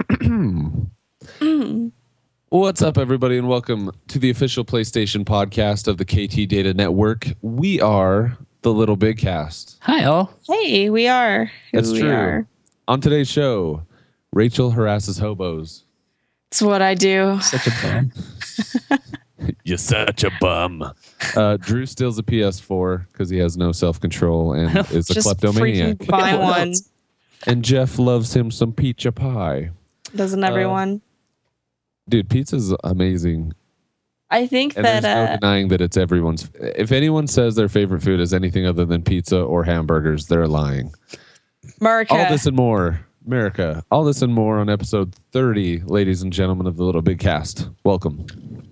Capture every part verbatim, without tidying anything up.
What's up, everybody, and welcome to the official PlayStation podcast of the K T Data Network. We are the LittleBigKast. Hi, all. Hey, we are. Who That's we true. Are. On today's show, Rachel harasses hobos. It's what I do. Such a bum. You're such a bum. Uh, Drew steals a P S four because he has no self-control and is a Just kleptomaniac. freaking buy one. And Jeff loves him some pizza pie. Doesn't everyone? Uh, dude, pizza's amazing. I think And that there's no uh, denying that it's everyone's. If anyone says their favorite food is anything other than pizza or hamburgers, they're lying. America. All this and more, America. All this and more on episode thirty, ladies and gentlemen of the LittleBigKast. Welcome.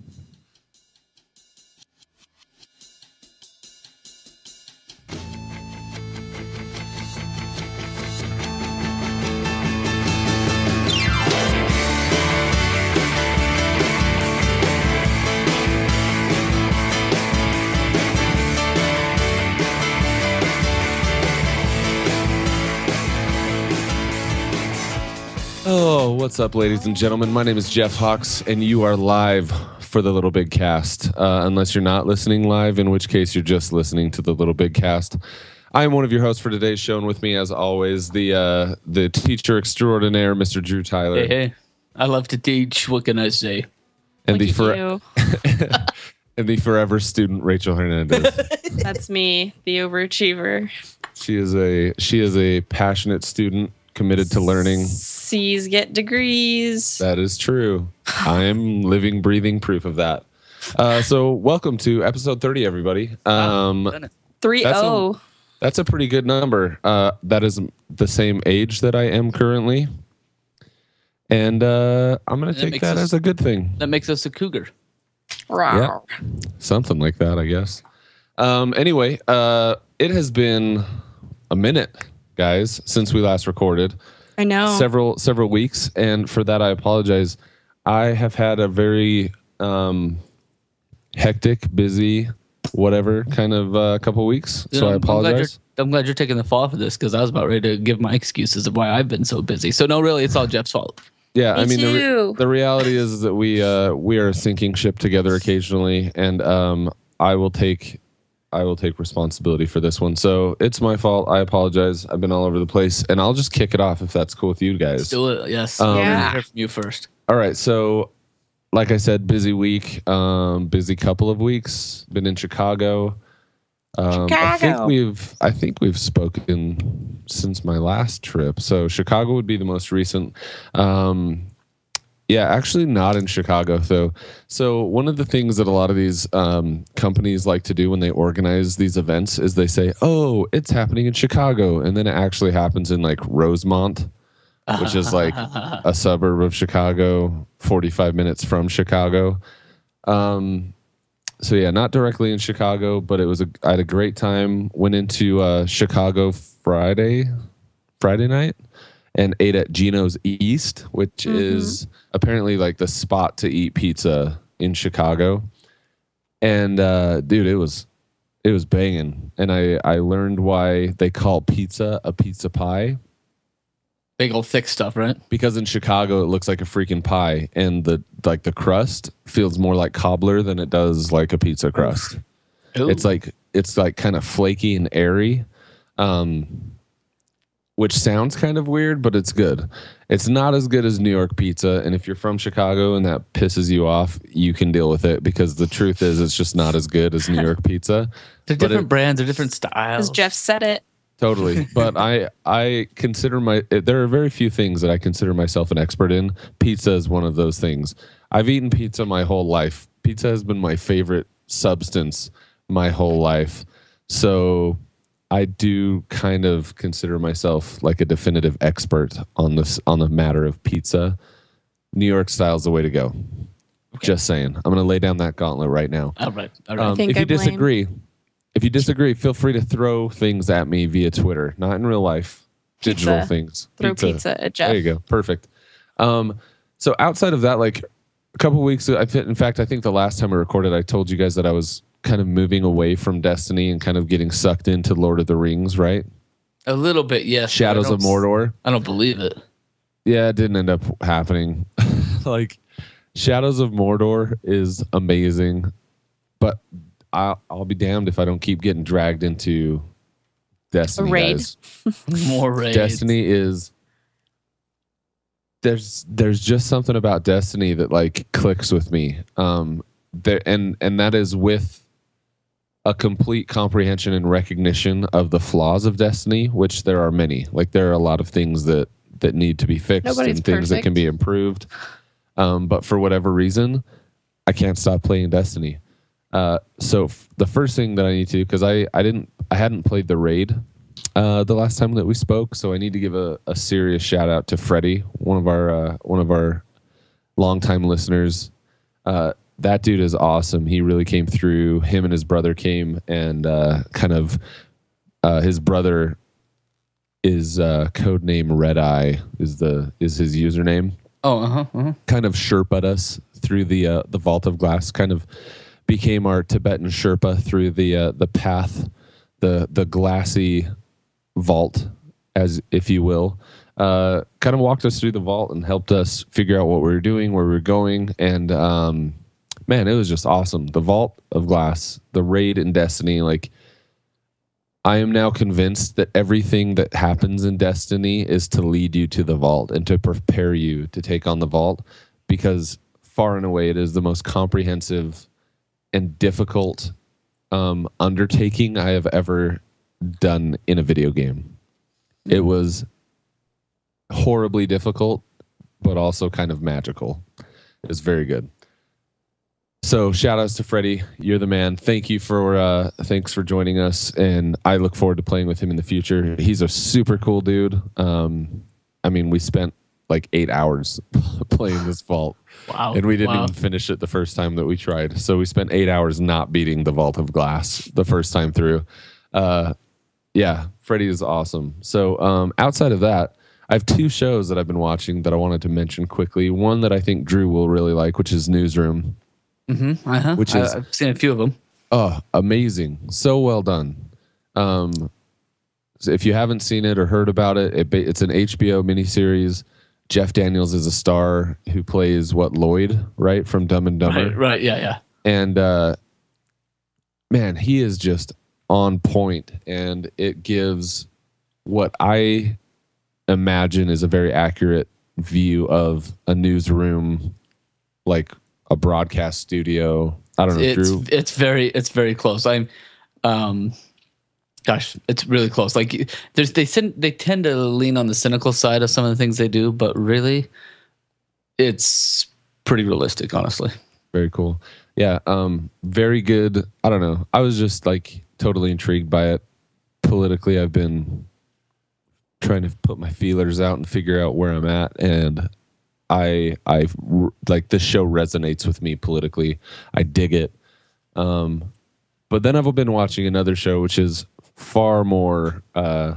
Oh, what's up, ladies and gentlemen? My name is Jeff Hawks, and you are live for the LittleBigKast. Uh, unless you're not listening live, in which case you're just listening to the LittleBigKast. I am one of your hosts for today's show, and with me, as always, the uh, the teacher extraordinaire, Mister Drew Tyler. Hey, hey. I love to teach. What can I say? And the, Look at for- you. and the forever student, Rachel Hernandez. That's me, the overachiever. She is a she is a passionate student, committed to learning. C's get degrees. That is true. I am living, breathing proof of that. Uh, so welcome to episode thirty, everybody. Um, Three that's oh. a, that's a pretty good number. Uh, that is the same age that I am currently. And uh, I'm going to That take makes that us- as a good thing. That makes us a cougar. Yeah. Something like that, I guess. Um, anyway, uh, it has been a minute, guys, since we last recorded. I know. Several several weeks, and for that I apologize. I have had a very um, hectic, busy, whatever kind of uh, couple weeks, You so know, I I'm glad, you're, apologize. I'm glad you're taking the fall for this because I was about ready to give my excuses of why I've been so busy. So no, really, it's all Jeff's fault. Yeah, Me I mean the, re- too. the reality is that we uh, we are a sinking ship together occasionally, and um, I will take I will take responsibility for this one. So it's my fault. I apologize. I've been all over the place, and I'll just kick it off if that's cool with you guys. Let's do it. Yes. Um, I Yeah. want to hear from you first. All right, so like I said, busy week, um, busy couple of weeks. Been in Chicago. Um, I think Chicago. we've I think we've spoken since my last trip. So Chicago would be the most recent. Um, yeah, actually not in Chicago though. So one of the things that a lot of these um, companies like to do when they organize these events is they say, "Oh, it's happening in Chicago," and then it actually happens in like Rosemont, which is like a suburb of Chicago, forty-five minutes from Chicago. Um, so yeah, not directly in Chicago, but it was a, I had a great time. Went into uh, Chicago Friday, Friday night, and ate at Gino's East, which Mhm. is apparently like the spot to eat pizza in Chicago. And uh, dude, it was it was banging, and I I learned why they call pizza a pizza pie. Big old thick stuff, right? Because in Chicago it looks like a freaking pie, and the like the crust feels more like cobbler than it does like a pizza crust. Ooh. It's like it's like kind of flaky and airy, um, which sounds kind of weird, but it's good. It's not as good as New York pizza, and if you're from Chicago and that pisses you off, you can deal with it because the truth is it's just not as good as New York pizza. They're but different it- brands. They're different styles. As Jeff said it. Totally. But I I consider my there are very few things that I consider myself an expert in. Pizza is one of those things. I've eaten pizza my whole life. Pizza has been my favorite substance my whole life. So I do kind of consider myself like a definitive expert on this on the matter of pizza. New York style is the way to go. Okay. Just saying. I'm going to lay down that gauntlet right now. All right. All right. Um, think if you I blame- disagree, if you disagree, feel free to throw things at me via Twitter, not in real life, digital Pizza. things. Throw pizza, at Jeff. There you go. Perfect. Um, so outside of that, like a couple of weeks, I in fact, I think the last time we recorded, I told you guys that I was kind of moving away from Destiny and kind of getting sucked into Lord of the Rings, right? A little bit, yes. but I Shadows don't of Mordor. I don't believe it. Yeah, it didn't end up happening. Like, Shadows of Mordor is amazing, but I'll, I'll be damned if I don't keep getting dragged into Destiny, raid. guys. More raids. Destiny is there's there's just something about Destiny that like clicks with me. Um, there and and that is with a complete comprehension and recognition of the flaws of Destiny, which there are many. Like there are a lot of things that that need to be fixed Nobody's and things that can perfect. be improved. Um, but for whatever reason, I can't stop playing Destiny. Uh, so f- the first thing that I need to do, because I, I didn't I hadn't played the raid uh, the last time that we spoke, so I need to give a, a serious shout out to Freddie, one of our uh, one of our longtime listeners. Uh, that dude is awesome. He really came through. Him and his brother came and uh, kind of uh, his brother is uh, codename Red Eye is the is his username. Oh, uh huh. Uh-huh. Kind of Sherpa'd us through the uh, the Vault of Glass. Kind of became our Tibetan Sherpa through the uh, the path, the the glassy vault, as if you will. Uh, kind of walked us through the vault and helped us figure out what we were doing, where we were going, and um, man, it was just awesome. The Vault of Glass, the raid in Destiny, like. I am now convinced that everything that happens in Destiny is to lead you to the vault and to prepare you to take on the vault, because far and away it is the most comprehensive and difficult um, undertaking I have ever done in a video game. It was horribly difficult, but also kind of magical. It was very good. So shout outs to Freddie. You're the man. Thank you for uh, thanks for joining us, and I look forward to playing with him in the future. He's a super cool dude. Um, I mean, we spent like eight hours playing this vault, Wow. and we didn't wow. even finish it the first time that we tried. So we spent eight hours not beating the Vault of Glass the first time through. Uh, yeah, Freddie is awesome. So um, outside of that, I have two shows that I've been watching that I wanted to mention quickly. One that I think Drew will really like, which is Newsroom. Mm-hmm. Uh-huh. Which I, is- I've seen a few of them. Oh, amazing. So well done. Um, so if you haven't seen it or heard about it, it ba- it's an H B O miniseries. Jeff Daniels is a star who plays what Lloyd, right, from Dumb and Dumber. Right, right, yeah, yeah. And uh, man, he is just on point, and it gives what I imagine is a very accurate view of a newsroom, like a broadcast studio. I don't know, It's Drew. it's very it's very close. I'm, um, gosh, it's really close. Like there's they tend they tend to lean on the cynical side of some of the things they do, but really, it's pretty realistic, honestly. Very cool. Yeah, um, very good. I don't know. I was just like totally intrigued by it. Politically, I've been trying to put my feelers out and figure out where I'm at, and I I like this show resonates with me politically. I dig it. Um, but then I've been watching another show which is far more uh,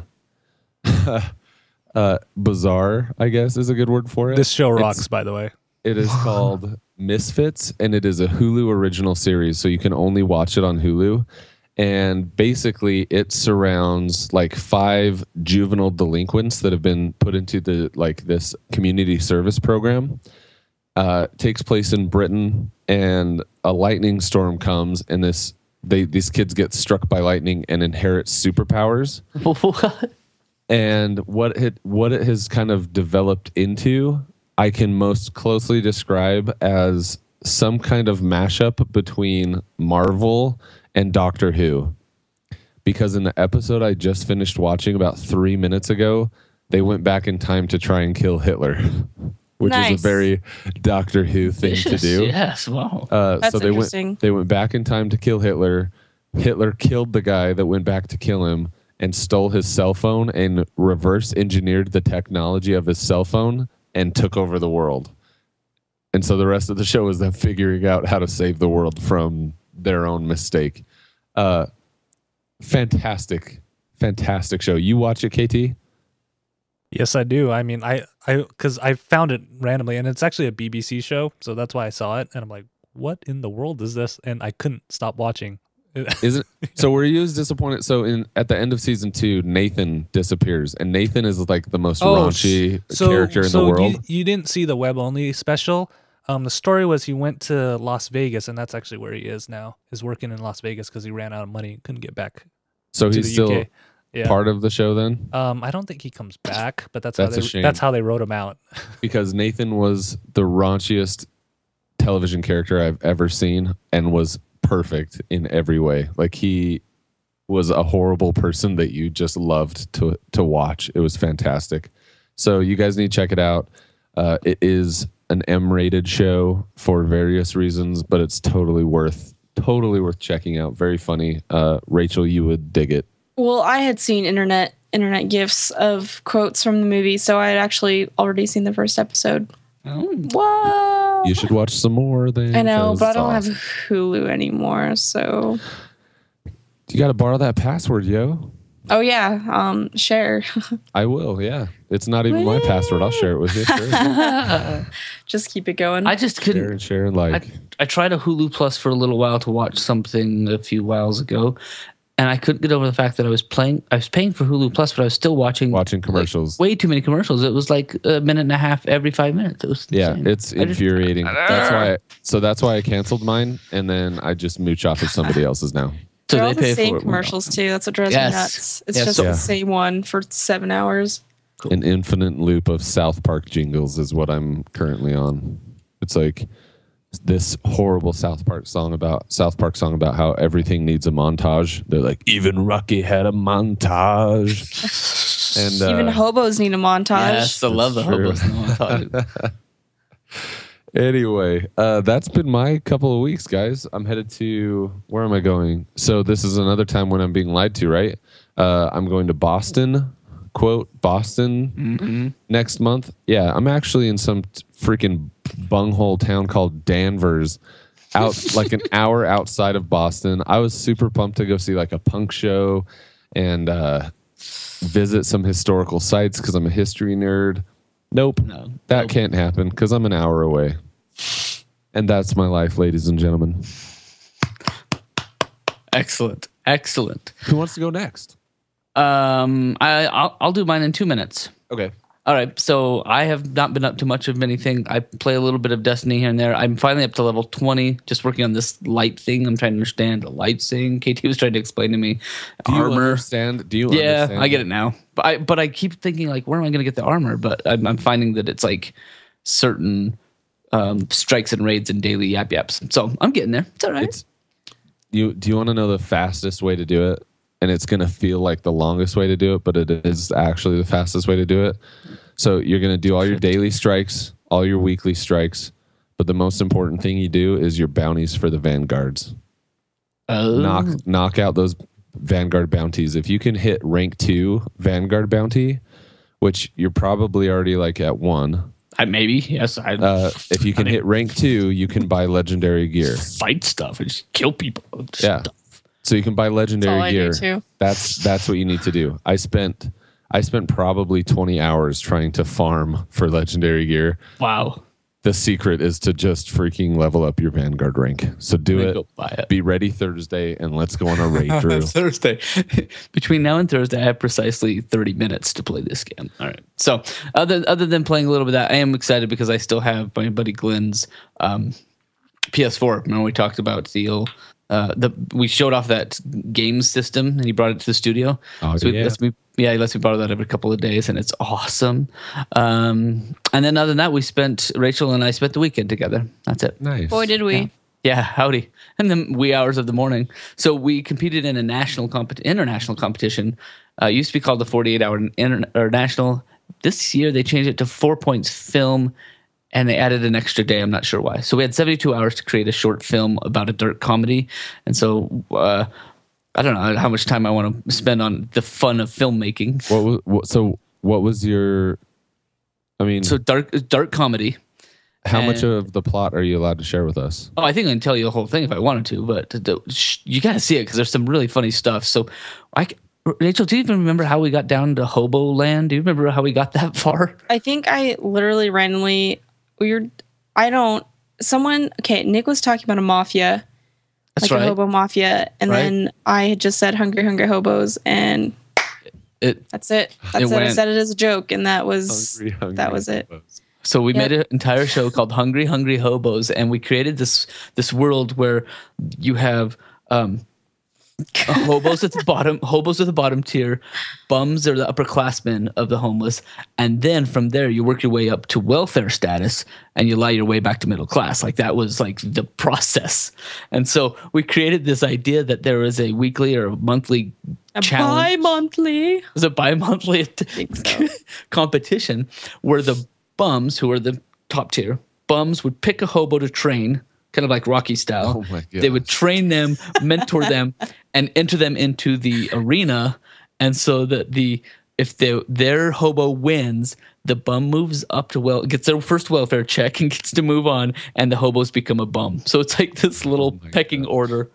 uh, bizarre, I guess is a good word for it. This show rocks, It's- by the way. It is called Misfits, and it is a Hulu original series, so you can only watch it on Hulu. And basically, it surrounds like five juvenile delinquents that have been put into the like this community service program. Uh, takes place in Britain, and a lightning storm comes, and this they these kids get struck by lightning and inherit superpowers. What? And what it what it has kind of developed into, I can most closely describe as some kind of mashup between Marvel and Doctor Who. Because in the episode I just finished watching about three minutes ago, they went back in time to try and kill Hitler, which is Nice. a very Doctor Who thing to Vicious, do. Yes, wow. Uh, That's so they interesting. went they went back in time to kill Hitler. Hitler killed the guy that went back to kill him and stole his cell phone and reverse engineered the technology of his cell phone and took over the world. And so the rest of the show is them figuring out how to save the world from their own mistake. Uh, fantastic, fantastic show. You watch it, K T? Yes, I do. I mean, I, I, because I found it randomly, and it's actually a B B C show, so that's why I saw it, and I'm like, what in the world is this? And I couldn't stop watching. Isn't so? Were you as disappointed? So in at the end of season two, Nathan disappears, and Nathan is like the most raunchy so, character in so the world. You, you didn't see the web only special. Um, the story was he went to Las Vegas, and that's actually where he is now. Is working in Las Vegas because he ran out of money and couldn't get back. So to he's the still U K. Yeah. part of the show then, Um, I don't think he comes back, but that's, That's a how they shame. that's how they wrote him out. because Nathan was the raunchiest television character I've ever seen, and was perfect in every way. Like he was a horrible person that you just loved to to watch. It was fantastic. So you guys need to check it out. Uh, it is an M-rated show for various reasons, but it's totally worth totally worth checking out. Very funny. Uh, Rachel, you would dig it. Well, I had seen internet internet gifs of quotes from the movie, so I had actually already seen the first episode. Oh. Whoa! You should watch some more. Then I know, 'cause but I it's don't awesome. have Hulu anymore. So, You got to borrow that password, yo. oh yeah, um, share. I will. Yeah, it's not even my password. I'll share it with you. Sure. Just keep it going. I just Share couldn't. and share and like. I, I tried a Hulu Plus for a little while to watch something a few whiles ago, and I couldn't get over the fact that I was playing. I was paying for Hulu Plus, but I was still watching Watching commercials. like, way too many commercials. It was like a minute and a half every five minutes. It was Yeah, insane. it's I just- infuriating. That's why. So that's why I canceled mine, and then I just mooch off of somebody else's now. So They're they all the pay same for it. commercials too. That's what drives Yes. me nuts. It's Yes. just Yeah. the same one for seven hours. Cool. An infinite loop of South Park jingles is what I'm currently on. It's like this horrible South Park song about South Park song about how everything needs a montage. They're like, even Rocky had a montage. And uh, Even hobos need a montage. Yes, I love the That's true. hobos. No, I'm talking- Anyway, uh, that's been my couple of weeks, guys. I'm headed to, where am I going? So this is another time when I'm being lied to, right? Uh, I'm going to Boston, quote, Boston Mhm. next month. Yeah, I'm actually in some t- freaking bunghole town called Danvers, out like an hour outside of Boston. I was super pumped to go see like a punk show and uh, visit some historical sites because I'm a history nerd. Nope. No, That nope. can't happen because I'm an hour away. And that's my life, ladies and gentlemen. Excellent, excellent. Who wants to go next? Um, I I'll, I'll do mine in two minutes. Okay. All right, so I have not been up to much of anything. I play a little bit of Destiny here and there. I'm finally up to level twenty, just working on this light thing. I'm trying to understand the light thing. K T was trying to explain to me Do you armor. understand? Do you Yeah, understand? I get it now. But I but I keep thinking like, where am I going to get the armor? But I'm, I'm finding that it's like certain um, strikes and raids and daily yap yaps. So I'm getting there. It's all right. It's, you, do you want to know the fastest way to do it? And it's going to feel like the longest way to do it, but it is actually the fastest way to do it. So you're going to do all your daily strikes, all your weekly strikes, but the most important thing you do is your bounties for the vanguards. Oh. Knock knock out those Vanguard bounties. If you can hit rank two Vanguard bounty, which you're probably already like at one. I, maybe yes. I Uh, if you can I mean- hit rank two, you can buy legendary gear. fight stuff and just kill people. Just Yeah. stuff. So you can buy That's all legendary I gear. do too. That's that's what you need to do. I spent I spent probably twenty hours trying to farm for legendary gear. Wow. The secret is to just freaking level up your Vanguard rank. So do Then it. Go buy it. Be ready Thursday, and let's go on a raid through. Thursday. Between now and Thursday, I have precisely thirty minutes to play this game. All right. So, other other than playing a little bit of that, I am excited because I still have my buddy Glenn's um, P S four. Remember we talked about the old, uh, the we showed off that game system and he brought it to the studio. Oh, so he yeah. lets me, yeah, he lets me borrow that every couple of days, and it's awesome. Um, and then other than that, we spent Rachel and I spent the weekend together. That's it. Nice. Boy, did we. Yeah, howdy. And the wee hours of the morning. So we competed in a national compet- international competition. Uh, it used to be called the forty-eight hour inter- or national. This year they changed it to four points film, and they added an extra day. I'm not sure why. So we had seventy-two hours to create a short film about a dark comedy. And so uh, I don't know how much time I want to spend on the fun of filmmaking. What was what, so? What was your? I mean, So dark dark comedy. how much and- of the plot are you allowed to share with us? Oh, I think I can tell you the whole thing if I wanted to, but the- sh- you got to see it because there's some really funny stuff. So, I, c- Rachel, do you even remember how we got down to Hobo Land? Do you remember how we got that far? I think I literally randomly we were I don't someone okay, Nick was talking about a mafia That's like right. a hobo mafia, and Right. then I had just said hungry, hungry hobos, and It. that's it. That's It it. I went- said it as a joke, and that was Hungry, hungry that was it. hobos. So we Yep. made an entire show called Hungry Hungry Hobos, and we created this this world where you have um, hobos at the bottom, hobos at the bottom tier, bums are the upperclassmen of the homeless, and then from there you work your way up to welfare status, and you lie your way back to middle class. Like that was like the process, and so we created this idea that there was a weekly or a monthly A challenge. bi-monthly. It was a bi-monthly think so. competition where the bums, who are the top tier bums, would pick a hobo to train, kind of like Rocky style. Oh my They would gosh. train them, mentor them, and enter them into the arena. And so that the if they, their hobo wins, the bum moves up to well gets their first welfare check and gets to move on, and the hobos become a bum. So it's like this little Oh my pecking gosh. order,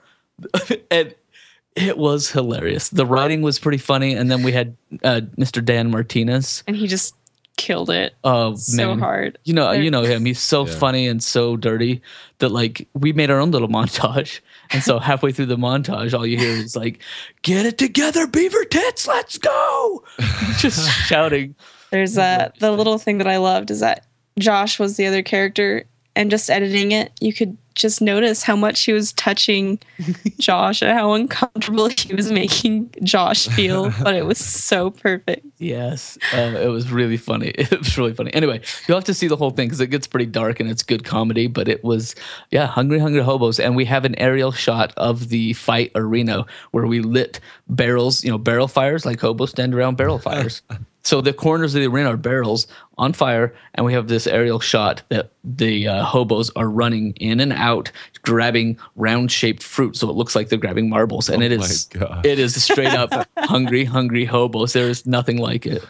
and it was hilarious. The writing was pretty funny, and then we had uh, Mister Dan Martinez. And he just killed it Oh so man, hard. you know, There- you know him. He's so Yeah. funny and so dirty that like we made our own little montage, and so halfway through the montage, all you hear is like, "Get it together, beaver tits, let's go!" Just shouting. There's uh, the little thing that I loved is that Josh was the other character, and just editing it, you could just notice how much he was touching Josh and how uncomfortable he was making Josh feel. But it was so perfect. Yes, um, it was really funny. It was really funny. Anyway, you'll have to see the whole thing because it gets pretty dark and it's good comedy. But it was, yeah, Hungry Hungry Hobos, and we have an aerial shot of the fight arena where we lit barrels, you know, barrel fires, like hobos stand around barrel fires. So the corners of the arena are barrels on fire, and we have this aerial shot that the uh, hobos are running in and out, grabbing round-shaped fruit, so it looks like they're grabbing marbles. And Oh it my is, gosh. it is straight up hungry, hungry hobos. There is nothing like it.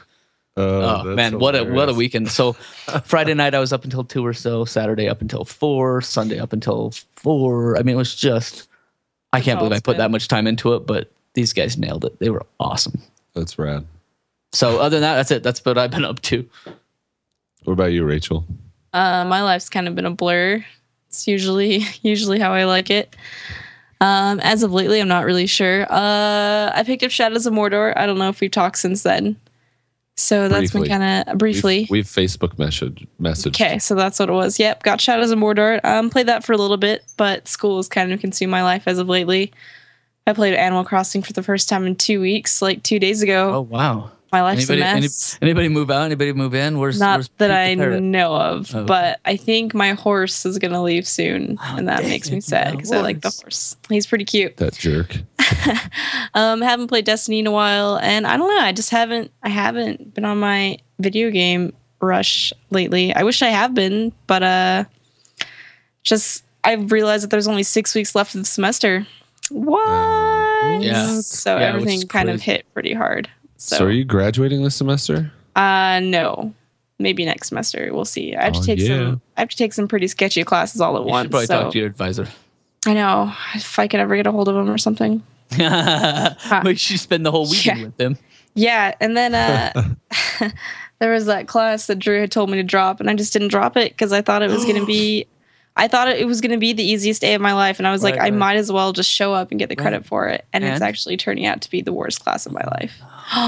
Oh, Oh that's man, what a what a hilarious. weekend! So Friday night I was up until two or so. Saturday up until four. Sunday up until four. I mean, it was just I can't all believe I it's put been. that much time into it, but these guys nailed it. They were awesome. That's rad. So other than that, that's it. That's what I've been up to. What about you, Rachel? Uh, my life's kind of been a blur. It's usually usually how I like it. Um, as of lately, I'm not really sure. Uh, I picked up Shadows of Mordor. I don't know if we've talked since then. So that's Briefly. been kind of briefly. We've, we've Facebook message messaged. Okay, so that's what it was. Yep, got Shadows of Mordor. Um, played that for a little bit, but school has kind of consumed my life as of lately. I played Animal Crossing for the first time in two weeks, like two days ago. Oh wow! my life's Anybody, a any, mess. anybody move out? Anybody move in? Where's Not where's that Pete I the parrot? know of, Oh. but I think my horse is gonna leave soon, Oh, and that dang makes me it, sad the because I like the horse. horse. He's pretty cute. That jerk. Um, haven't played Destiny in a while, and I don't know. I just haven't. I haven't been on my video game rush lately. I wish I have been, but uh, just I've realized that there's only six weeks left of the semester. What? Yeah. So Yeah, which is everything kind of crazy. hit pretty hard. So, So, are you graduating this semester? uh, no, maybe next semester. We'll see. I have Oh, to take yeah. some. I have to take some pretty sketchy classes all at You should once. probably So talk to your advisor. I know if I could ever get a hold of him or something. Make sure you spend the whole weekend Yeah. with them. Yeah, and then uh, there was that class that Drew had told me to drop, and I just didn't drop it because I thought it was going to be, I thought it was going to be the easiest day of my life, and I was like, Right, I right. might as well just show up and get the Right. credit for it, and, it's And? actually turning out to be the worst class of my life.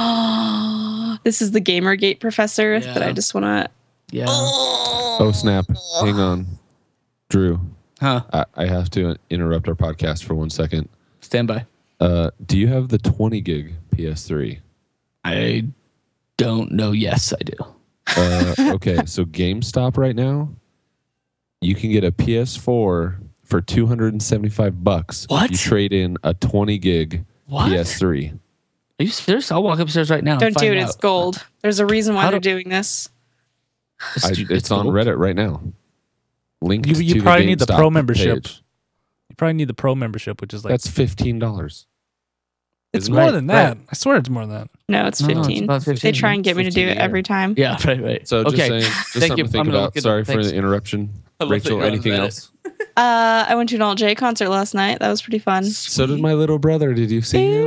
This is the Gamergate professor that Yeah. I just want to. Yeah. Oh snap! Hang on, Drew. Huh. I, I have to interrupt our podcast for one second. Stand by. Uh, do you have the twenty gig P S three? I don't know. Yes, I do. Uh, okay, so GameStop right now, you can get a P S four for two hundred and seventy-five bucks. What? If you trade in a twenty gig What? P S three. Are you serious? I'll walk upstairs right now. and Don't do find it. out. It's gold. There's a reason why How they're do- doing this. It's, I, it's it's on gold. Reddit right now. Linked You- you to probably the need the GameStop pro membership. page. You probably need the pro membership, which is like That's fifteen dollars. it's isn't more it? than that. I swear it's more than that. No, it's No, it's fifteen. about fifteen. They try and get me to do fifteen, it yeah. every time. Yeah, right, right. So just okay. saying, just Thank something you. to think I'm gonna about. look it up. Sorry for Thanks. the interruption. I love that Rachel, you're on anything Reddit. else? Uh, I went to an Alt J concert last night. That was pretty fun. So did my little brother. Did you see him?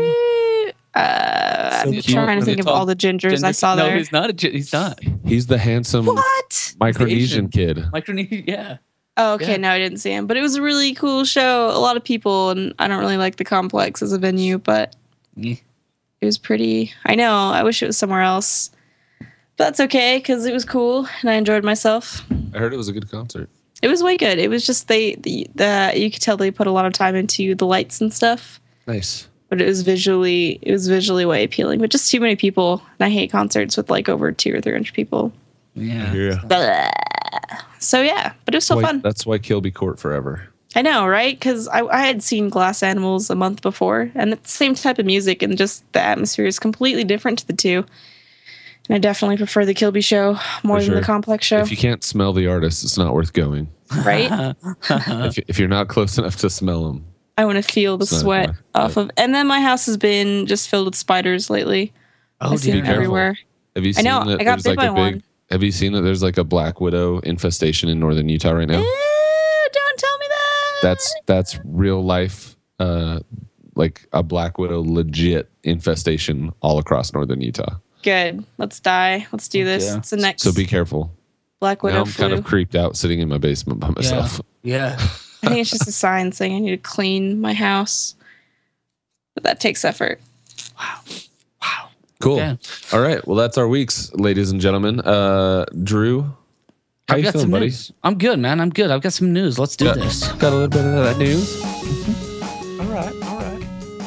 Uh, So I'm cute. trying to Was think he of tall? all the gingers I Gender- saw no, there. he's not. A, gi- he's not. He's the handsome What? Micronesian Asian. kid. Micronesia. Yeah. Oh, okay. Yeah. No, I didn't see him, but it was a really cool show. A lot of people, and I don't really like the complex as a venue, but Yeah. it was pretty. I know. I wish it was somewhere else, but that's okay because it was cool and I enjoyed myself. I heard it was a good concert. It was way good. It was just they the, the you could tell they put a lot of time into the lights and stuff. Nice. But it was visually it was visually way appealing. But just too many people, and I hate concerts with like over two or three hundred people. Yeah. Yeah. Blah. So yeah, but it was still Why- fun. That's why Kilby Court forever. I know, right? Because I, I had seen Glass Animals a month before, and it's the same type of music, and just the atmosphere is completely different to the two. And I definitely prefer the Kilby show more For than sure. the Complex show, If you can't smell the artist, it's not worth going. right? if, if you're not close enough to smell them. I want to feel the It's not sweat enough, off of. And then my house has been just filled with spiders lately. Oh, I see dear. them everywhere. Have you I seen know, that I got there's bit like a by big one. Have you seen that there's like a black widow infestation in northern Utah right now? Ew, don't tell me that. That's that's real life uh like a black widow legit infestation all across northern Utah. Good. Let's die. Let's do this. Yeah. It's the next So be careful. Black Widow Now I'm flu. kind of creeped out sitting in my basement by myself. Yeah. I think it's just a sign saying I need to clean my house. But that takes effort. Wow. Wow. Cool. Yeah. All right. Well, that's our weeks, ladies and gentlemen. Uh Drew, how I've you got feeling, some buddy? news. I'm good, man. I'm good. I've got some news. Let's do Got- this. Got a little bit of that news. All right. All right.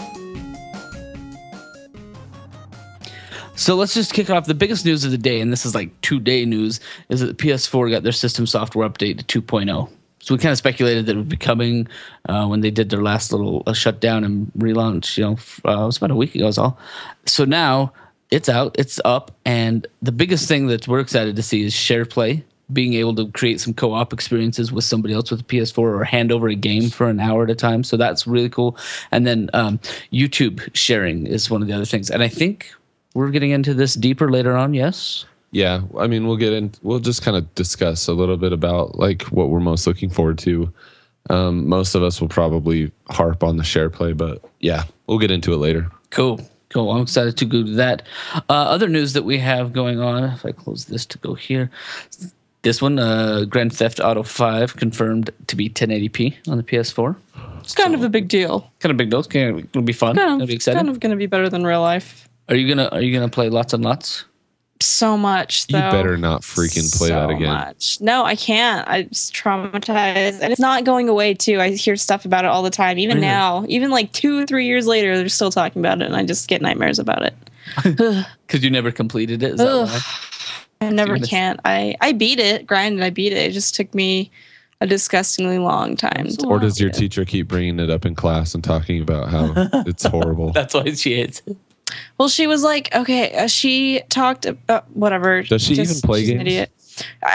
So let's just kick off. The biggest news of the day, and this is like two-day news, is that the P S four got their system software update to two point oh. So we kind of speculated that it would be coming uh, when they did their last little uh, shutdown and relaunch. You know, f- uh, it was about a week ago. Is all. So now it's out, it's up, and the biggest thing that we're excited to see is share play, being able to create some co-op experiences with somebody else with a P S four or hand over a game for an hour at a time. So that's really cool. And then um, YouTube sharing is one of the other things. And I think we're getting into this deeper later on. Yes. Yeah, I mean, we'll get in. We'll just kind of discuss a little bit about like what we're most looking forward to. Um, most of us will probably harp on the share play, but yeah, we'll get into it later. Cool. Cool. I'm excited to go to that. Uh, other news that we have going on. If I close this to go here, this one, uh, Grand Theft Auto five confirmed to be ten eighty p on the P S four. It's kind of a big deal. Kind of big deal. It's gonna it'll be fun. Kind It'll of, be it's exciting. kind of going to be better than real life. Are you gonna Are you gonna play lots and lots? So much, though. You better not freaking play so that again. Much. No, I can't. I'm just traumatized. And it's not going away, too. I hear stuff about it all the time. Even Really? now, even like two or three years later, they're still talking about it, and I just get nightmares about it. Because you never completed it. Is that Ugh. why? I never Goodness. can't. I, I beat it, grinded, I beat it. It just took me a disgustingly long time. to Or does your beat it. teacher keep bringing it up in class and talking about how it's horrible? That's why she hates it. Well, she was like, okay, uh, she talked about whatever. Does she even play she's an games? idiot. Uh,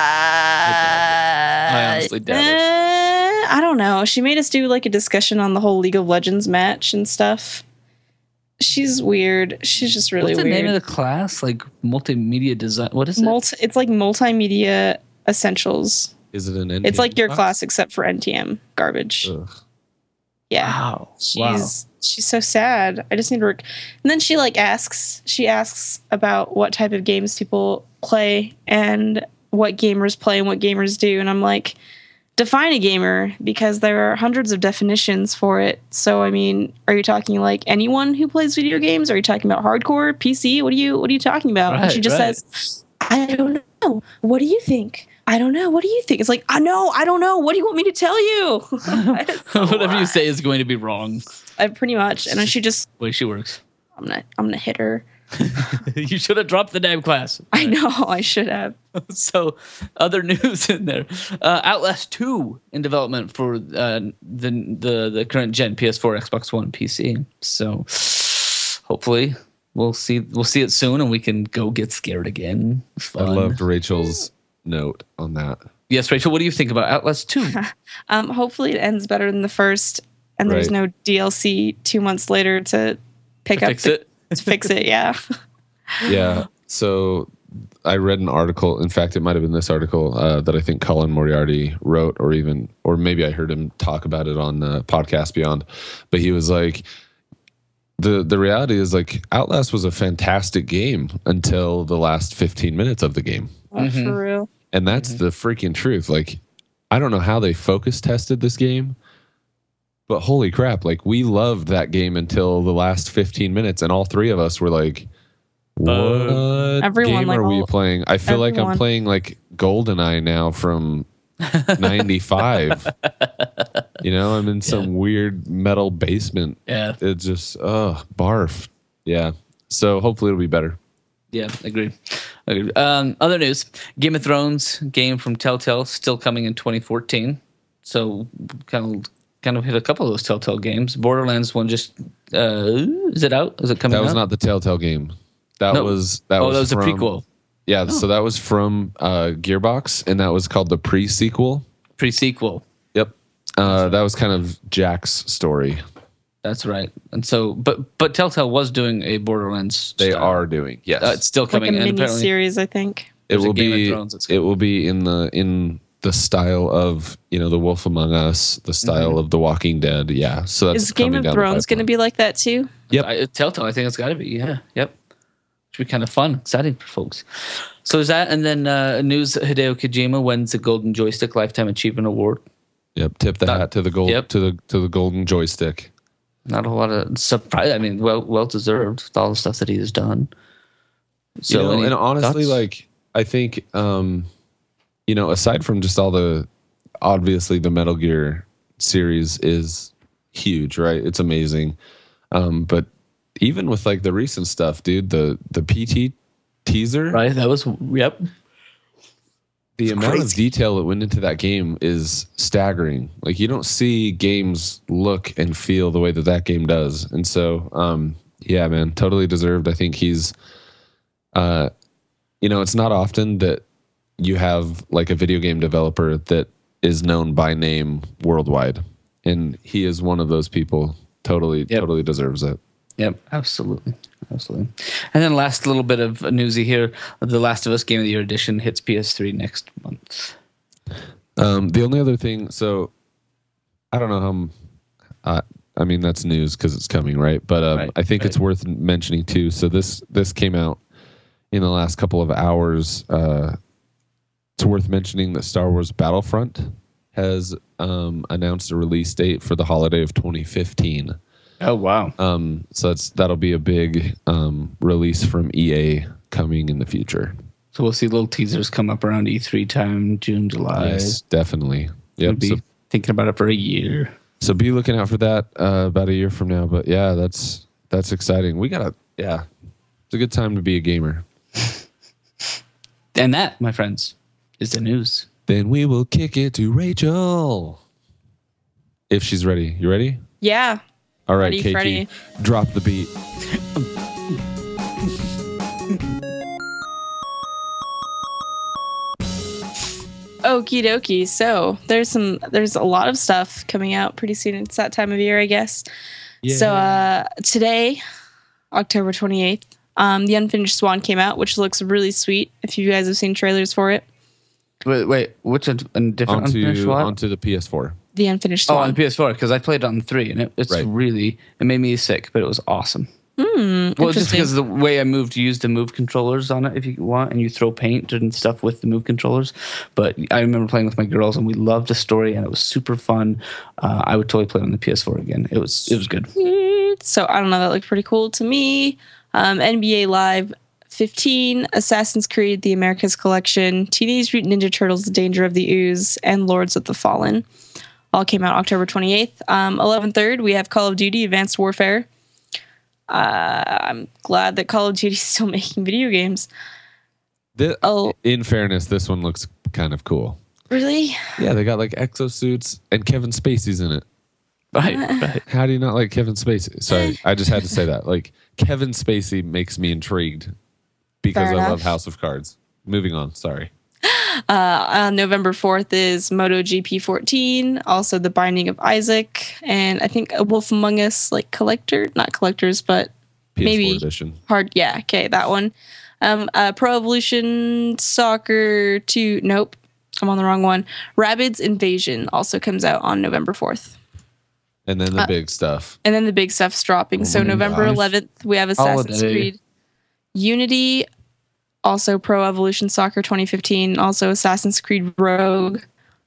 I honestly doubt it. uh, I don't know. She made us do like a discussion on the whole League of Legends match and stuff. She's weird. She's just really What's the weird. name of the class? Like multimedia design. What is it? Multi- it's like multimedia essentials. Is it an N T M It's like your class? class except for N T M garbage. Ugh. Yeah. Wow. She's Wow. she's so sad. I just need to work. And then she like asks she asks about what type of games people play and what gamers play and what gamers do. And I'm like, define a gamer, because there are hundreds of definitions for it. So I mean, are you talking like anyone who plays video games? Are you talking about hardcore P C? What are you what are you talking about? and Right, she just right. says, I don't know. What do you think? I don't know. What do you think? It's like, I know, I don't know. What do you want me to tell you? It's a Whatever you lot. say is going to be wrong. I pretty much. And then she just, The way she works. I'm gonna, I'm gonna hit her. You should have dropped the damn class. I know, I should have. So, other news in there. Uh, Outlast two in development for uh, the the the current gen P S four, Xbox One, P C. So, hopefully, we'll see we'll see it soon, and we can go get scared again. I Fun. loved Rachel's note on that. Yes, Rachel. What do you think about Outlast two? Um, hopefully, it ends better than the first, and there's Right. no D L C two months later to pick To up fix the, it. to fix it. Yeah. Yeah. So I read an article. In fact, it might have been this article uh, that I think Colin Moriarty wrote, or even, or maybe I heard him talk about it on the podcast Beyond. But he was like, the the reality is like Outlast was a fantastic game until the last fifteen minutes of the game, Oh, Mhm. For real. and that's the freaking truth. Like, I don't know how they focus tested this game, but holy crap, like we loved that game until the last fifteen minutes, and all three of us were like, what Uh, everyone, game like, are we all- playing? I feel like I'm everyone. playing like GoldenEye now from ninety-five. You know, I'm in some weird metal basement. Yeah. It's just, oh, barf. Yeah. So hopefully it'll be better. Yeah, agreed. agreed. Um, other news: Game of Thrones game from Telltale still coming in twenty fourteen. So kind of kind of hit a couple of those Telltale games. Borderlands one just uh, is it out? Is it coming out? That was not the Telltale game. That No. was that oh, was that was from, a prequel, Yeah, so that was from uh, Gearbox, and that was called the pre-sequel. pre-sequel. Yep. Uh, that was kind of Jack's story. That's right. And so, but but Telltale was doing a Borderlands. They style. are doing, yes. Uh, it's still like coming a in. mini Apparently, series, I think. it there's a will Game of be Thrones that's it will be in the in the style of, you know, The Wolf Among Us, the style Mm-hmm. of The Walking Dead. Yeah. So that's Is Game coming of down the Thrones going to pipeline. be like that too? Yep. I, Telltale. I think it's got to be. Yeah. Yep. Should be kind of fun, exciting for folks. So is that, and then uh, news: Hideo Kojima wins the Golden Joystick Lifetime Achievement Award. Yep. Tip the That- hat to the gold yep. to the to the golden joystick. Not a lot of surprise. I mean, well, well deserved with all the stuff that he has done. So, You know, any and honestly, thoughts? like I think, um, you know, aside from just all the, obviously the Metal Gear series is huge, right? It's amazing, um, but even with like the recent stuff, dude, the the P T teaser, right? That was yep. the It's amount of crazy. detail that went into that game is staggering. Like you don't see games look and feel the way that that game does, and so um, yeah, man, totally deserved. I think he's, uh, you know, it's not often that you have like a video game developer that is known by name worldwide, and he is one of those people. Totally, Yep. totally deserves it. Yep, absolutely. Absolutely. And then last little bit of newsy here. The Last of Us Game of the Year edition hits P S three next month. Um, the only other thing, so I don't know how. I'm, uh, I mean, that's news because it's coming, right? But um, Right, I think right. it's worth mentioning too. So this this came out in the last couple of hours. Uh, it's worth mentioning that Star Wars Battlefront has um, announced a release date for the holiday of twenty fifteen. Oh, wow. Um, so that's that'll be a big um, release from E A coming in the future. So we'll see little teasers come up around E three time, June, July. Yes, definitely. We'll Yep. be So, thinking about it for a year. so be looking out for that uh, about a year from now. But yeah, that's that's exciting. We gotta yeah, it's a good time to be a gamer. And that, my friends, is the news. Then we will kick it to Rachel if she's ready. You ready? Yeah. All right, Ready, Katie, Freddy. drop the beat. Okie dokie. So there's some there's a lot of stuff coming out pretty soon. It's that time of year, I guess. So uh, today, October twenty-eighth, um, The Unfinished Swan came out, which looks really sweet. If you guys have seen trailers for it. Wait, wait which a, a different Unfinished onto one? onto the P S four. The Unfinished Oh, Swan. on the P S four, because I played it on three, and it, it's Right. really, it made me sick, but it was awesome. Hmm, Well, it's just interesting. because of the way I moved, you use the move controllers on it if you want, and you throw paint and stuff with the move controllers. But I remember playing with my girls, and we loved the story, and it was super fun. Uh, I would totally play it on the P S four again. It was it was good. So I don't know. That looked pretty cool to me. Um, N B A Live fifteen, Assassin's Creed: The Americas Collection, Teenage Mutant Ninja Turtles: The Danger of the Ooze, and Lords of the Fallen. All came out October twenty-eighth. Um, eleven third, we have Call of Duty: Advanced Warfare. Uh, I'm glad that Call of Duty is still making video games. The, Oh, in fairness, this one looks kind of cool. really? Yeah, they got like exosuits and Kevin Spacey's in it. Right, right. How do you not like Kevin Spacey? Sorry, I just had to say that. Like Kevin Spacey makes me intrigued because Fair I enough. love House of Cards. Moving on. Sorry. Uh, on November fourth is MotoGP fourteen, also The Binding of Isaac, and I think A Wolf Among Us, like collector, not collectors, but P S four Maybe. edition. hard. Yeah, okay, that one. Um, uh, Pro Evolution Soccer two. Nope, I'm on the wrong one. Rabbids Invasion also comes out on November fourth, And then the Uh, big stuff. and then the big stuff's dropping. so my November gosh. eleventh, we have Assassin's Holiday. Creed Unity, also Pro Evolution Soccer twenty fifteen, also Assassin's Creed Rogue,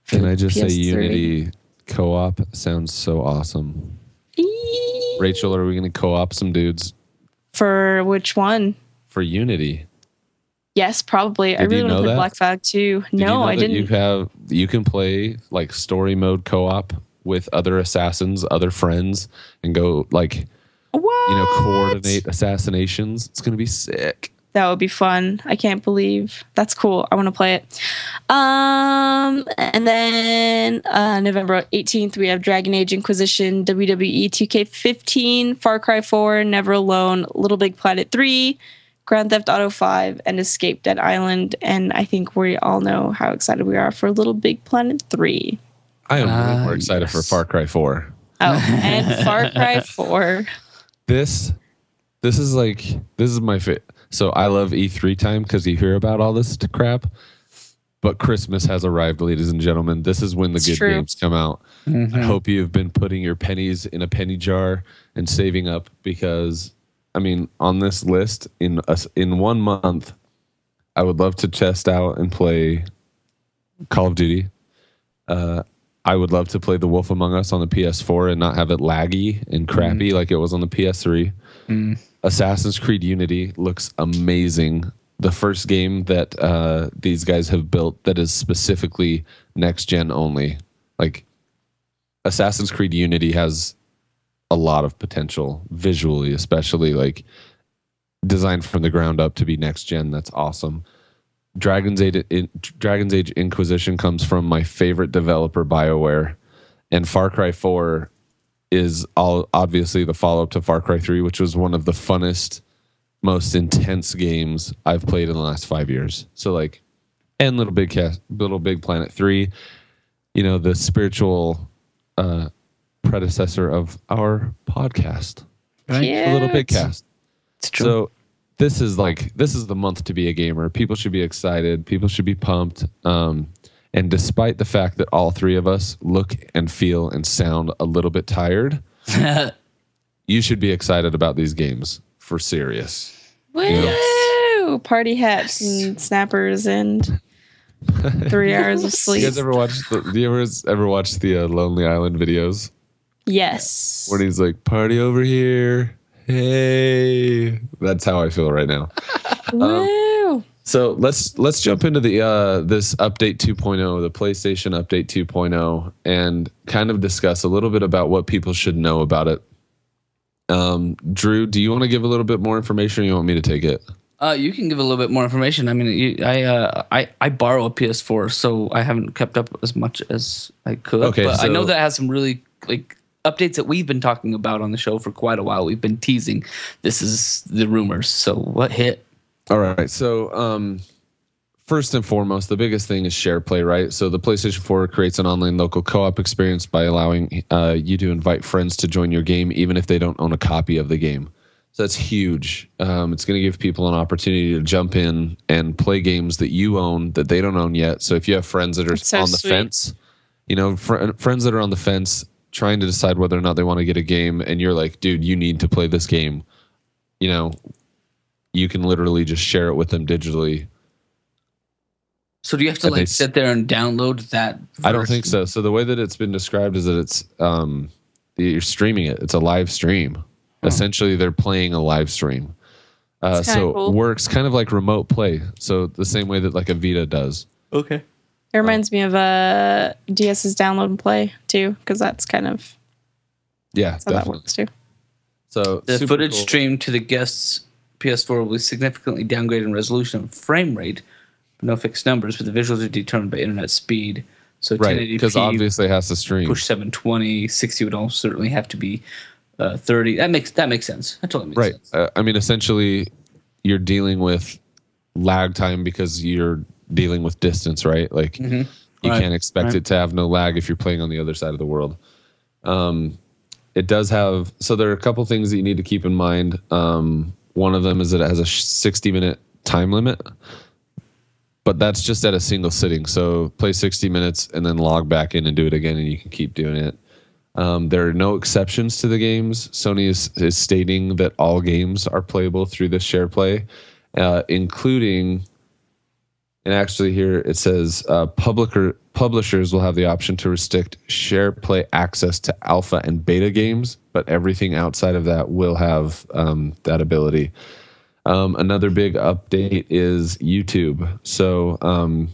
for Can I just P say S three. Unity co-op sounds so awesome. Eee. Rachel, are we going to co-op some dudes For which one? for Unity? Yes, probably. I Did you really want know to play that? Black Flag too. Did no, you know I that didn't. You have you can play like story mode co-op with other assassins, other friends, and go like What? you know coordinate assassinations. It's gonna be sick. That would be fun. I can't believe that's cool. I want to play it. Um, and then uh, November eighteenth, we have Dragon Age Inquisition, W W E two K fifteen, Far Cry four, Never Alone, Little Big Planet three, Grand Theft Auto five, and Escape Dead Island. And I think we all know how excited we are for Little Big Planet three. I am Uh, way more excited yes. for Far Cry four. Oh, and Far Cry four. This this is like this is my fit. So I love E three time because you hear about all this crap. But Christmas has arrived, ladies and gentlemen. This is when the It's good true. games come out. Mhm. I hope you've been putting your pennies in a penny jar and saving up because, I mean, on this list in a, in one month, I would love to test out and play Call of Duty. Uh, I would love to play The Wolf Among Us on the P S four and not have it laggy and crappy like it was on the P S three. Mm. Assassin's Creed Unity looks amazing. The first game that uh, these guys have built that is specifically next gen only. Like Assassin's Creed Unity has a lot of potential visually, especially like designed from the ground up to be next gen. That's awesome. Dragon's Age, in, Dragon's Age Inquisition comes from my favorite developer, BioWare, and Far Cry four is all obviously the follow-up to Far Cry three, which was one of the funnest, most intense games I've played in the last five years. So like, and Little Big Cast, Little Big Planet three, you know, the spiritual uh, predecessor of our podcast, Right? the Little Big Cute. Cast. It's true. So this is like this is the month to be a gamer. People should be excited. People should be pumped. Um, and despite the fact that all three of us look and feel and sound a little bit tired, you should be excited about these games for serious. Woo! Party hats and snappers and three hours of You sleep. guys ever watch the? Do you ever ever watch the uh, Lonely Island videos Yes. when he's like, "Party over here"? Hey, that's how I feel right now. Woo! So let's let's jump into the uh, this update two point oh, the PlayStation update two point oh, and kind of discuss a little bit about what people should know about it. Um, Drew, do you want to give a little bit more information, or you want me to take it? Uh, you can give a little bit more information. I mean, you, I, uh, I I borrow a P S four, so I haven't kept up as much as I could. Okay, but I know so- that has some really like updates that we've been talking about on the show for quite a while. We've been teasing. This is the rumors. So what hit? All right. So, um, first and foremost, the biggest thing is share play, right? So the PlayStation four creates an online local co-op experience by allowing uh, you to invite friends to join your game, even if they don't own a copy of the game. So that's huge. Um, it's going to give people an opportunity to jump in and play games that you own that they don't own yet. So if you have friends that are That's so on the sweet. fence, you know, fr- friends that are on the fence trying to decide whether or not they want to get a game, and you're like, dude, you need to play this game. You know, you can literally just share it with them digitally. So do you have to And they like s- sit there and download that? I don't think version? so. So the way that it's been described is that it's um, you're streaming it. It's a live stream. Essentially, they're playing a live stream. Uh, That's kinda so cool. works kind of like remote play. So the same way that like a Vita does. Okay. It reminds me of uh, DS's download and play too, because that's kind of Yeah, how that definitely. works too. So The super footage cool. streamed to the guest's P S four will be significantly downgraded in resolution and frame rate. No fixed numbers, but the visuals are determined by internet speed. So right? ten eighty p, Because obviously it has to stream. push seven twenty, sixty would almost certainly have to be uh, thirty. That makes that makes sense. That totally makes Right. sense. Uh, I mean, essentially, you're dealing with lag time because you're dealing with distance, right? Like Mhm. you Right, can't expect right. it to have no lag if you're playing on the other side of the world. Um, it does have, so there are a couple things that you need to keep in mind. Um, one of them is that it has a sixty minute time limit, but that's just at a single sitting. So play sixty minutes and then log back in and do it again, and you can keep doing it. Um, there are no exceptions to the games. Sony is, is stating that all games are playable through this share play, uh, including And actually, here it says uh, publisher, publishers will have the option to restrict share play access to alpha and beta games, but everything outside of that will have um, that ability. Um, another big update is YouTube. So, um,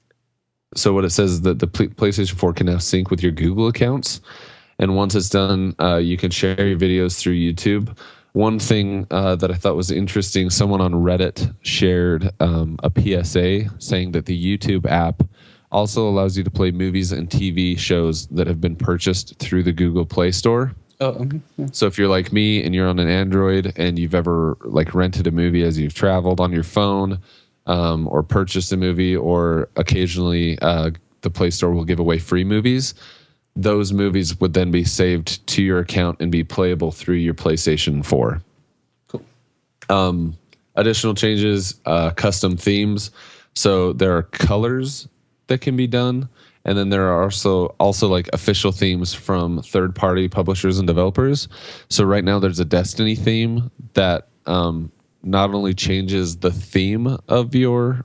so what it says is that the PlayStation four can now sync with your Google accounts, and once it's done, uh, you can share your videos through YouTube. One thing uh, that I thought was interesting, someone on Reddit shared um, a P S A saying that the YouTube app also allows you to play movies and T V shows that have been purchased through the Google Play Store. Oh, okay. Yeah. So if you're like me and you're on an Android and you've ever like rented a movie as you've traveled on your phone, um, or purchased a movie, or occasionally uh, the Play Store will give away free movies, those movies would then be saved to your account and be playable through your PlayStation four. Cool. Um, additional changes, uh, custom themes. So there are colors that can be done, and then there are also also like official themes from third-party publishers and developers. So right now there's a Destiny theme that um, not only changes the theme of your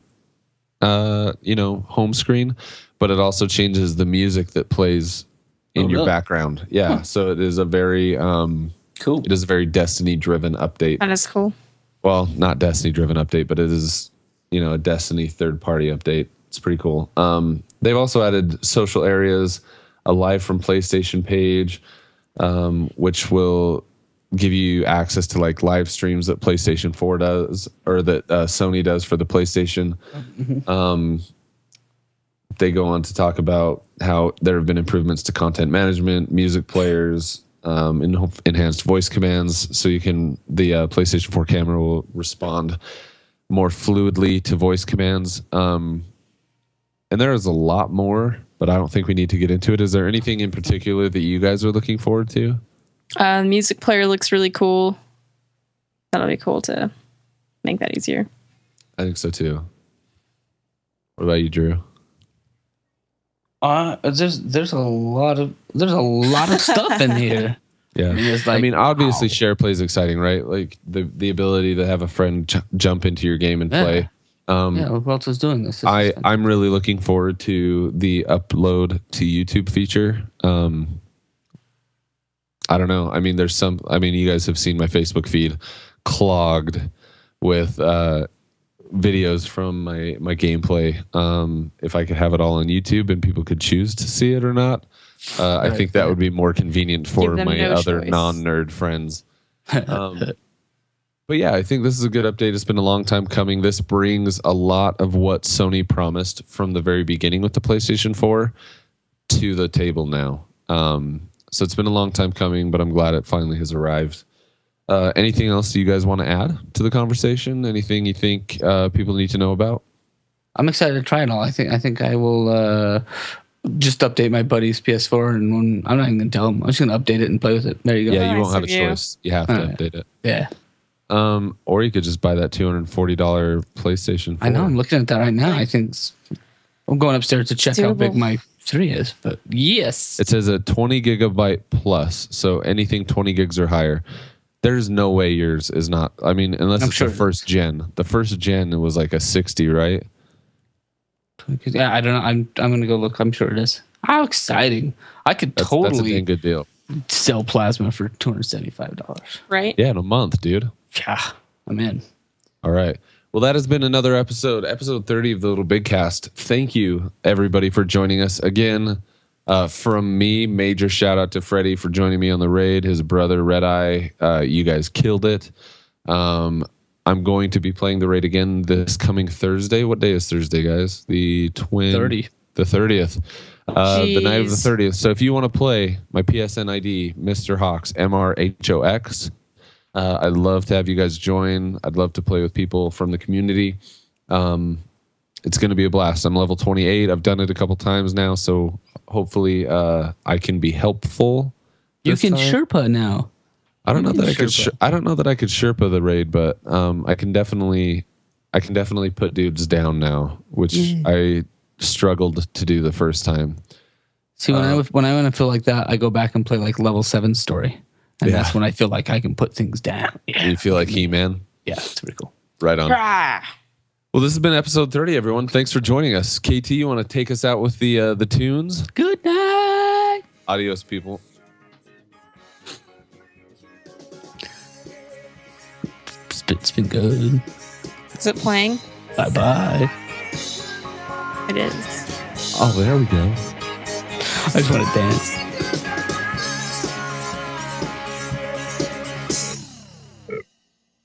uh, you know home screen, but it also changes the music that plays in oh, your really? background. Yeah, huh. So it is a very um, cool. It is a very Destiny-driven update. That is cool. Well, not Destiny-driven update, but it is you know a Destiny third-party update. It's pretty cool. Um, they've also added social areas, a live from PlayStation page, um, which will give you access to like live streams that PlayStation four does, or that uh, Sony does for the PlayStation. Mm-hmm. Um, they go on to talk about how there have been improvements to content management, music players, um, and enhanced voice commands, so you can the uh, PlayStation four camera will respond more fluidly to voice commands. Um, And there is a lot more, but I don't think we need to get into it. Is there anything in particular that you guys are looking forward to? Uh, music player looks really cool. That'll be cool to make that easier. I think so too. What about you, Drew? Uh, there's there's a lot of there's a lot of stuff in here. Yeah, It's like, I mean, obviously, wow. share play is exciting, right? Like the the ability to have a friend j- jump into your game and Yeah. play. Um, Yeah, who else is doing this? This I, is I'm really looking forward to the upload to YouTube feature. Um, I don't know. I mean, there's some, I mean, you guys have seen my Facebook feed clogged with uh, videos from my, my gameplay. Um, if I could have it all on YouTube and people could choose to see it or not, uh, I Right, think that yeah. would be more convenient for Give them my no other choice. non-nerd friends. Um, But yeah, I think this is a good update. It's been a long time coming. This brings a lot of what Sony promised from the very beginning with the PlayStation four to the table now. Um, so it's been a long time coming, but I'm glad it finally has arrived. Uh, anything else you guys want to add to the conversation? Anything you think uh, people need to know about? I'm excited to try it all. I think I think I will uh, just update my buddy's P S four, and when, I'm not even gonna tell him. I'm just gonna update it and play with it. There you go. Yeah, you nice won't have a of you. choice. You have to All right. update it. Yeah. Um, or you could just buy that two hundred forty dollars PlayStation four. I know. I'm looking at that right now. I think it's, I'm going upstairs to check how big doable. my three is. But yes, It says a twenty gigabyte plus, so anything twenty gigs or higher. There's no way yours is not. I mean, unless I'm it's sure the it first gen. The first gen was like a sixty, right? yeah. I don't know. I'm I'm gonna go look. I'm sure it is. How exciting! I could That's, that's a totally dang good deal. sell plasma for two hundred seventy-five dollars. Right? Yeah, in a month, dude. Yeah, I'm in. All right. Well, that has been another episode, episode thirty of the Little Big Cast. Thank you, everybody, for joining us again. Uh, from me, major shout out to Freddie for joining me on the raid. His brother, Red Eye, uh, you guys killed it. Um, I'm going to be playing the raid again this coming Thursday. What day is Thursday, guys? The twin thirty. The thirtieth. Uh, the night of the Jeez. thirtieth. So if you want to play, my P S N I D, Mister Hawks, M R H O X. Uh, I'd love to have you guys join. I'd love to play with people from the community. Um, it's going to be a blast. I'm level twenty-eight. I've done it a couple times now, so hopefully uh, I can be helpful. You this can time. Sherpa now. I don't know You that I can could. Sherpa. Sh- I don't know that I could Sherpa the raid, but um, I can definitely, I can definitely put dudes down now, which Yeah. I struggled to do the first time. See, when Uh, I when I want to feel like that, I go back and play like level seven story, and Yeah. that's when I feel like I can put things down. Yeah, You feel like He-Man? yeah, it's pretty cool. Right on. Ah. Well, this has been episode thirty, everyone. Thanks for joining us. K T, you want to take us out with the uh, the tunes? Good night. Adios, people. It's been, it's been good. Is it playing? Bye bye. It is. Oh, there we go. I just want to dance.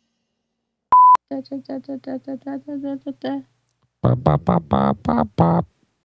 Da, da, da, da, da, da, da, da, da, da. Ba, ba, ba, ba, ba, ba.